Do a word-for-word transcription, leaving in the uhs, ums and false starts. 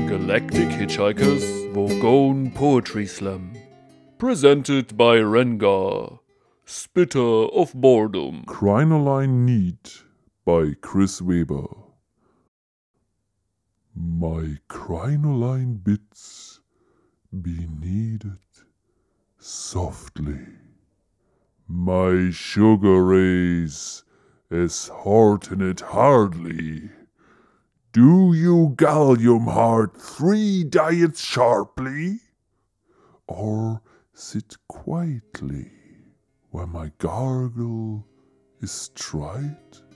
Galactic Hitchhikers Vogon Poetry Slam. Presented by Rengar, Spitter of Boredom. Crinoline Need by Chris Weber. My crinoline bits be kneaded softly. My sugar rays as hearten it hardly. Do you gallium heart three diets sharply? Or sit quietly while my gargle is tried?